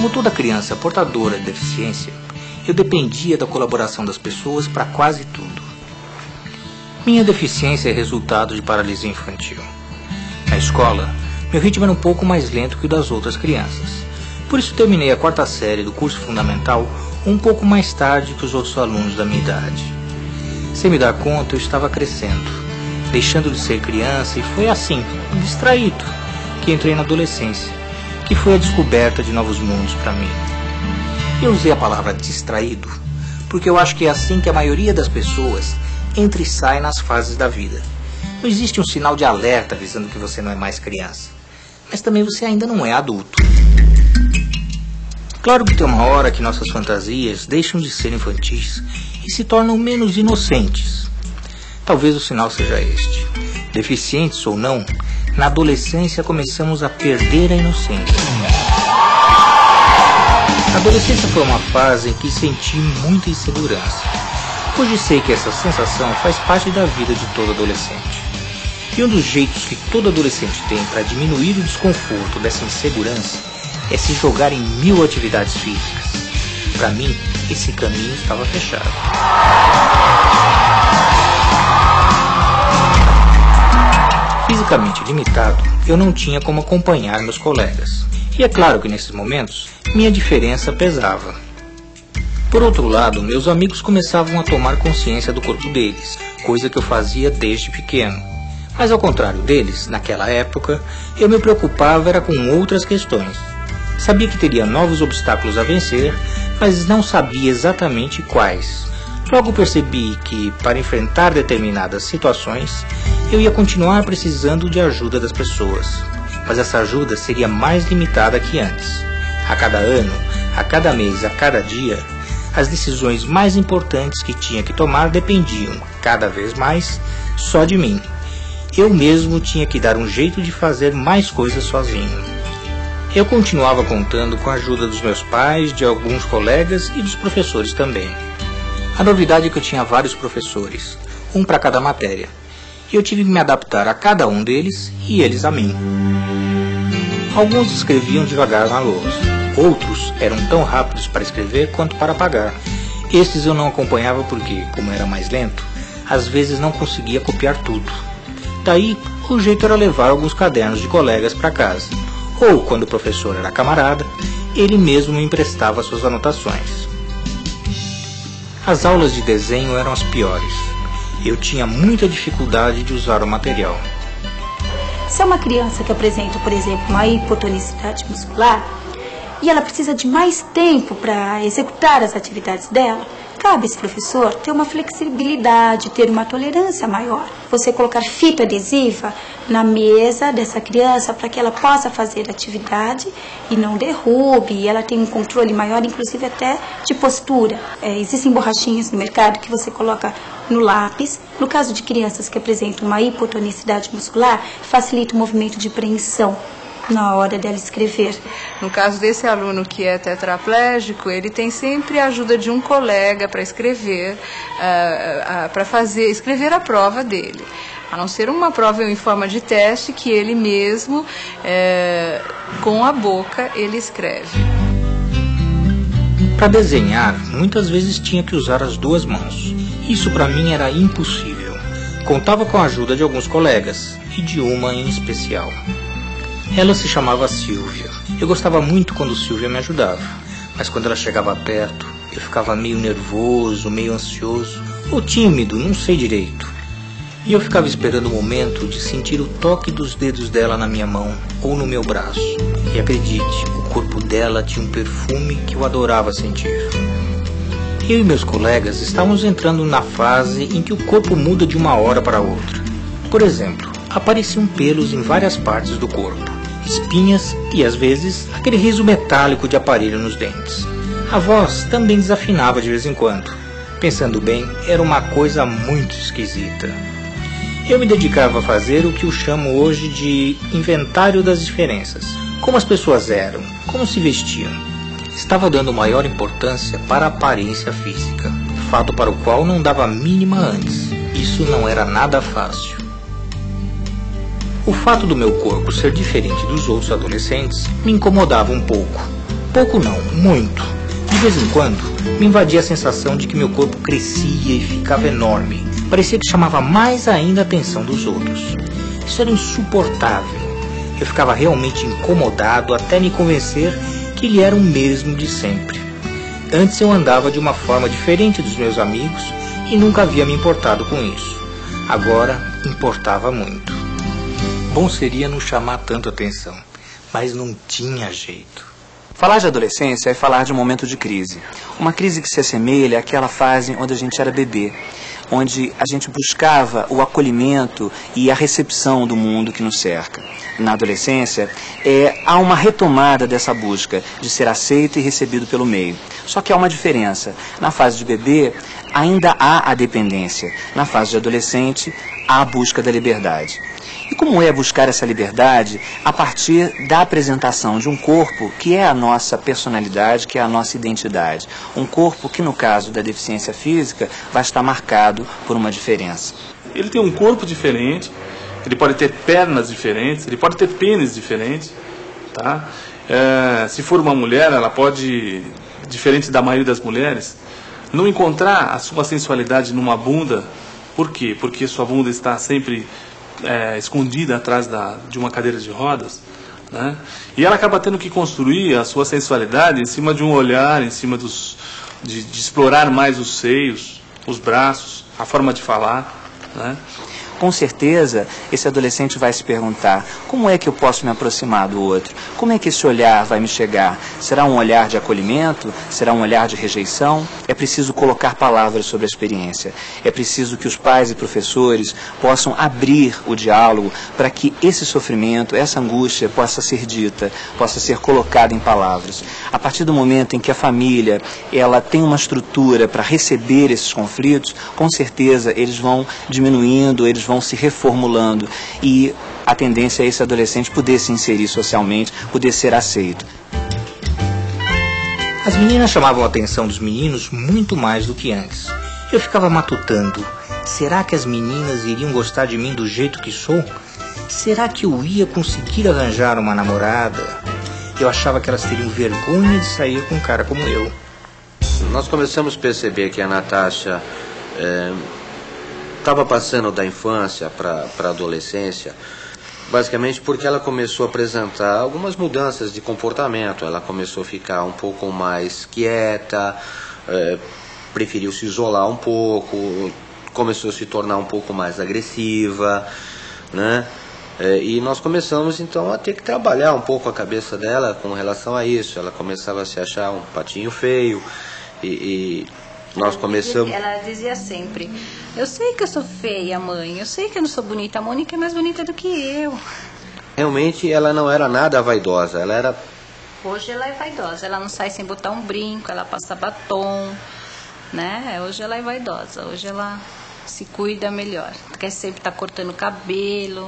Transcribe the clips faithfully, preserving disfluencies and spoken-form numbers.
Como toda criança portadora de deficiência, eu dependia da colaboração das pessoas para quase tudo. Minha deficiência é resultado de paralisia infantil. Na escola, meu ritmo era um pouco mais lento que o das outras crianças. Por isso terminei a quarta série do curso fundamental um pouco mais tarde que os outros alunos da minha idade. Sem me dar conta, eu estava crescendo, deixando de ser criança, e foi assim, distraído, que entrei na adolescência, que foi a descoberta de novos mundos para mim. Eu usei a palavra distraído porque eu acho que é assim que a maioria das pessoas entra e sai nas fases da vida. Não existe um sinal de alerta avisando que você não é mais criança, mas também você ainda não é adulto. Claro que tem uma hora que nossas fantasias deixam de ser infantis e se tornam menos inocentes. Talvez o sinal seja este. Deficientes ou não, na adolescência começamos a perder a inocência. A adolescência foi uma fase em que senti muita insegurança. Hoje sei que essa sensação faz parte da vida de todo adolescente. E um dos jeitos que todo adolescente tem para diminuir o desconforto dessa insegurança é se jogar em mil atividades físicas. Para mim, esse caminho estava fechado. Fisicamente limitado, eu não tinha como acompanhar meus colegas. E é claro que nesses momentos, minha diferença pesava. Por outro lado, meus amigos começavam a tomar consciência do corpo deles, coisa que eu fazia desde pequeno. Mas ao contrário deles, naquela época, eu me preocupava era com outras questões. Sabia que teria novos obstáculos a vencer, mas não sabia exatamente quais. Logo percebi que, para enfrentar determinadas situações, eu ia continuar precisando de ajuda das pessoas. Mas essa ajuda seria mais limitada que antes. A cada ano, a cada mês, a cada dia, as decisões mais importantes que tinha que tomar dependiam, cada vez mais, só de mim. Eu mesmo tinha que dar um jeito de fazer mais coisas sozinho. Eu continuava contando com a ajuda dos meus pais, de alguns colegas e dos professores também. A novidade é que eu tinha vários professores, um para cada matéria, e eu tive que me adaptar a cada um deles e eles a mim. Alguns escreviam devagar na lousa, outros eram tão rápidos para escrever quanto para apagar. Estes eu não acompanhava porque, como era mais lento, às vezes não conseguia copiar tudo. Daí, o jeito era levar alguns cadernos de colegas para casa, ou, quando o professor era camarada, ele mesmo me emprestava suas anotações. As aulas de desenho eram as piores. Eu tinha muita dificuldade de usar o material. Se é uma criança que apresenta, por exemplo, uma hipotonicidade muscular e ela precisa de mais tempo para executar as atividades dela, cabe a esse professor ter uma flexibilidade, ter uma tolerância maior. Você colocar fita adesiva na mesa dessa criança para que ela possa fazer atividade e não derrube, e ela tem um controle maior, inclusive até de postura. É, existem borrachinhas no mercado que você coloca no lápis. No caso de crianças que apresentam uma hipotonicidade muscular, facilita o movimento de preensão na hora dela escrever. No caso desse aluno que é tetraplégico, ele tem sempre a ajuda de um colega para escrever, uh, uh, para fazer, escrever a prova dele. A não ser uma prova em forma de teste que ele mesmo, uh, com a boca, ele escreve. Para desenhar, muitas vezes tinha que usar as duas mãos. Isso para mim era impossível. Contava com a ajuda de alguns colegas, e de uma em especial. Ela se chamava Silvia. Eu gostava muito quando Silvia me ajudava, mas quando ela chegava perto, eu ficava meio nervoso, meio ansioso, ou tímido, não sei direito. E eu ficava esperando o momento de sentir o toque dos dedos dela na minha mão ou no meu braço. E acredite, o corpo dela tinha um perfume que eu adorava sentir. Eu e meus colegas estávamos entrando na fase em que o corpo muda de uma hora para outra. Por exemplo, apareciam pelos em várias partes do corpo, espinhas e, às vezes, aquele riso metálico de aparelho nos dentes. A voz também desafinava de vez em quando. Pensando bem, era uma coisa muito esquisita. Eu me dedicava a fazer o que eu chamo hoje de inventário das diferenças. Como as pessoas eram, como se vestiam. Estava dando maior importância para a aparência física, fato para o qual não dava a mínima antes. Isso não era nada fácil. O fato do meu corpo ser diferente dos outros adolescentes me incomodava um pouco. Pouco não, muito. De vez em quando, me invadia a sensação de que meu corpo crescia e ficava enorme. Parecia que chamava mais ainda a atenção dos outros. Isso era insuportável. Eu ficava realmente incomodado até me convencer que ele era o mesmo de sempre. Antes eu andava de uma forma diferente dos meus amigos e nunca havia me importado com isso. Agora, importava muito. Bom seria não chamar tanto atenção, mas não tinha jeito. Falar de adolescência é falar de um momento de crise. Uma crise que se assemelha àquela fase onde a gente era bebê, onde a gente buscava o acolhimento e a recepção do mundo que nos cerca. Na adolescência, é, há uma retomada dessa busca de ser aceito e recebido pelo meio. Só que há uma diferença. Na fase de bebê, ainda há a dependência. Na fase de adolescente, há a busca da liberdade. E como é buscar essa liberdade a partir da apresentação de um corpo que é a nossa personalidade, que é a nossa identidade? Um corpo que, no caso da deficiência física, vai estar marcado por uma diferença. Ele tem um corpo diferente, ele pode ter pernas diferentes, ele pode ter pênis diferentes, tá? É, se for uma mulher, ela pode, diferente da maioria das mulheres, não encontrar a sua sensualidade numa bunda. Por quê? Porque sua bunda está sempre É, escondida atrás da, de uma cadeira de rodas, né? E ela acaba tendo que construir a sua sensualidade em cima de um olhar, em cima dos, de, de explorar mais os seios, os braços, a forma de falar, né? Com certeza, esse adolescente vai se perguntar: como é que eu posso me aproximar do outro? Como é que esse olhar vai me chegar? Será um olhar de acolhimento? Será um olhar de rejeição? É preciso colocar palavras sobre a experiência. É preciso que os pais e professores possam abrir o diálogo para que esse sofrimento, essa angústia possa ser dita, possa ser colocada em palavras. A partir do momento em que a família ela tem uma estrutura para receber esses conflitos, com certeza eles vão diminuindo, eles vão se reformulando e a tendência é esse adolescente poder se inserir socialmente, poder ser aceito. As meninas chamavam a atenção dos meninos muito mais do que antes. Eu ficava matutando. Será que as meninas iriam gostar de mim do jeito que sou? Será que eu ia conseguir arranjar uma namorada? Eu achava que elas teriam vergonha de sair com um cara como eu. Nós começamos a perceber que a Natasha estava é, passando da infância para a adolescência, basicamente porque ela começou a apresentar algumas mudanças de comportamento. Ela começou a ficar um pouco mais quieta, é, preferiu se isolar um pouco, começou a se tornar um pouco mais agressiva, né? É, e nós começamos então a ter que trabalhar um pouco a cabeça dela com relação a isso. Ela começava a se achar um patinho feio e, e nós começamos... Ela dizia sempre: eu sei que eu sou feia, mãe, eu sei que eu não sou bonita, a Mônica é mais bonita do que eu. Realmente ela não era nada vaidosa, ela era... Hoje ela é vaidosa, ela não sai sem botar um brinco, ela passa batom, né? Hoje ela é vaidosa, hoje ela se cuida melhor, quer sempre estar cortando o cabelo,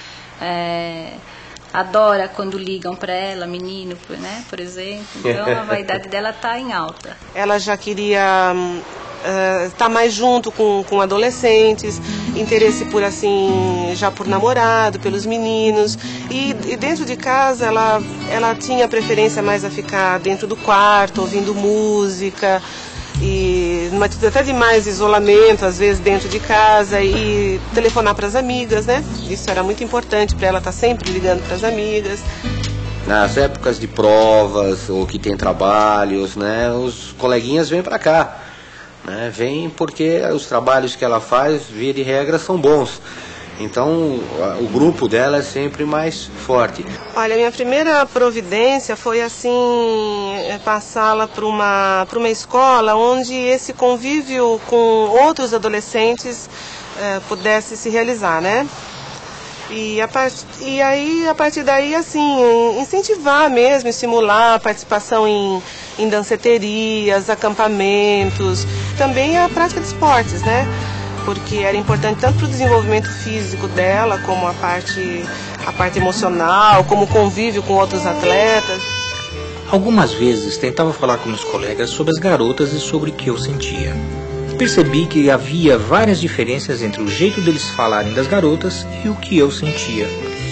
é, adora quando ligam para ela, menino, né, por exemplo. Então a vaidade dela está em alta. Ela já queria uh, estar mais junto com, com adolescentes, interesse por assim, já por namorado, pelos meninos. E, e dentro de casa ela, ela tinha preferência mais a ficar dentro do quarto, ouvindo música. E numa atitude até de mais isolamento, às vezes dentro de casa, e telefonar para as amigas, né? Isso era muito importante para ela estar sempre ligando para as amigas. Nas épocas de provas ou que tem trabalhos, né? Os coleguinhas vêm para cá, né? Vêm porque os trabalhos que ela faz, via de regra, são bons. Então o grupo dela é sempre mais forte. Olha, minha primeira providência foi assim, passá-la para uma, para uma escola onde esse convívio com outros adolescentes eh, pudesse se realizar, né? E, a part... e aí, a partir daí, assim, incentivar mesmo, estimular a participação em, em danceterias, acampamentos, também a prática de esportes, né? Porque era importante tanto para o desenvolvimento físico dela, como a parte, a parte emocional, como o convívio com outros atletas. Algumas vezes tentava falar com meus colegas sobre as garotas e sobre o que eu sentia. Percebi que havia várias diferenças entre o jeito deles falarem das garotas e o que eu sentia.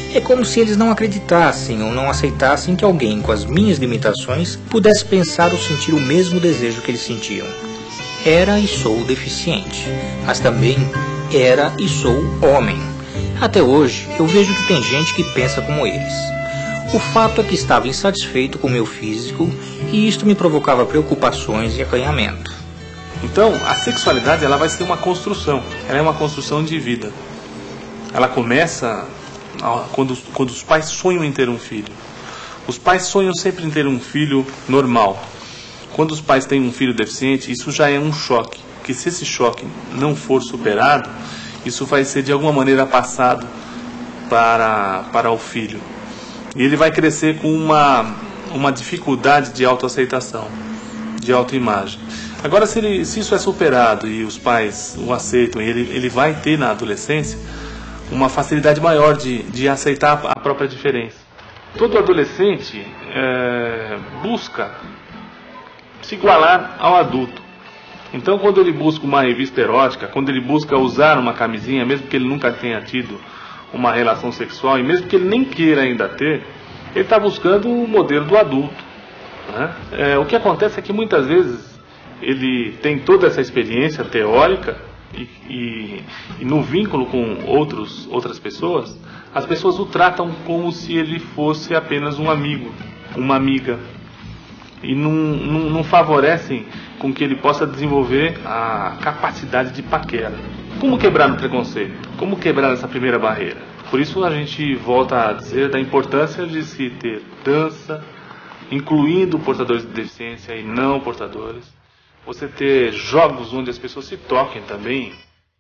É como se eles não acreditassem ou não aceitassem que alguém com as minhas limitações pudesse pensar ou sentir o mesmo desejo que eles sentiam. Era e sou deficiente, mas também era e sou homem. Até hoje eu vejo que tem gente que pensa como eles. O fato é que estava insatisfeito com o meu físico e isto me provocava preocupações e acanhamento. Então, a sexualidade ela vai ser uma construção, ela é uma construção de vida. Ela começa quando, quando os pais sonham em ter um filho. Os pais sonham sempre em ter um filho normal. Quando os pais têm um filho deficiente, isso já é um choque, porque se esse choque não for superado, isso vai ser de alguma maneira passado para, para o filho. E ele vai crescer com uma, uma dificuldade de autoaceitação, de autoimagem. Agora, se, ele, se isso é superado e os pais o aceitam, ele, ele vai ter na adolescência uma facilidade maior de, de aceitar a própria diferença. Todo adolescente é, busca se igualar ao adulto. Então, quando ele busca uma revista erótica, quando ele busca usar uma camisinha, mesmo que ele nunca tenha tido uma relação sexual, e mesmo que ele nem queira ainda ter, ele está buscando o modelo do adulto, né? É, o que acontece é que muitas vezes ele tem toda essa experiência teórica e, e, e no vínculo com outros, outras pessoas, as pessoas o tratam como se ele fosse apenas um amigo, uma amiga, e não, não, não favorecem com que ele possa desenvolver a capacidade de paquera. Como quebrar o preconceito? Como quebrar essa primeira barreira? Por isso a gente volta a dizer da importância de se ter dança, incluindo portadores de deficiência e não portadores. Você ter jogos onde as pessoas se toquem também.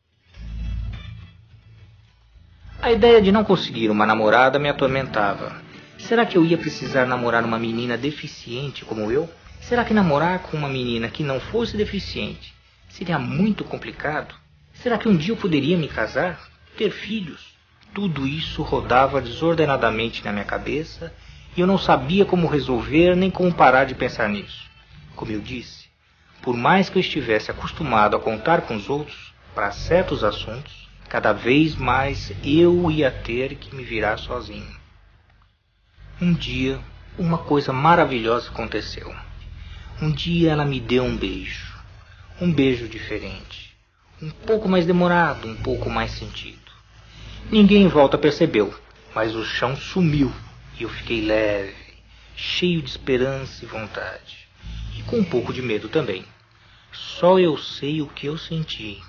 A ideia de não conseguir uma namorada me atormentava. Será que eu ia precisar namorar uma menina deficiente como eu? Será que namorar com uma menina que não fosse deficiente seria muito complicado? Será que um dia eu poderia me casar? Ter filhos? Tudo isso rodava desordenadamente na minha cabeça e eu não sabia como resolver nem como parar de pensar nisso. Como eu disse, por mais que eu estivesse acostumado a contar com os outros para certos assuntos, cada vez mais eu ia ter que me virar sozinho. Um dia, uma coisa maravilhosa aconteceu. Um dia ela me deu um beijo. Um beijo diferente. Um pouco mais demorado, um pouco mais sentido. Ninguém em volta percebeu, mas o chão sumiu e eu fiquei leve, cheio de esperança e vontade. E com um pouco de medo também. Só eu sei o que eu senti.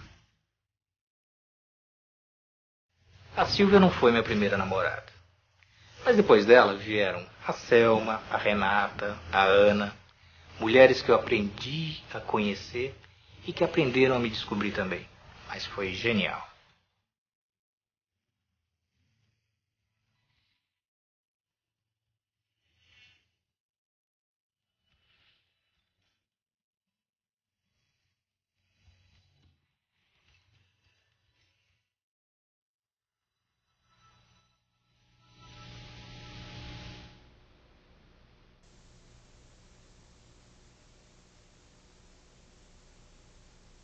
A Silvia não foi minha primeira namorada. Mas depois dela vieram a Selma, a Renata, a Ana, mulheres que eu aprendi a conhecer e que aprenderam a me descobrir também. Mas foi genial.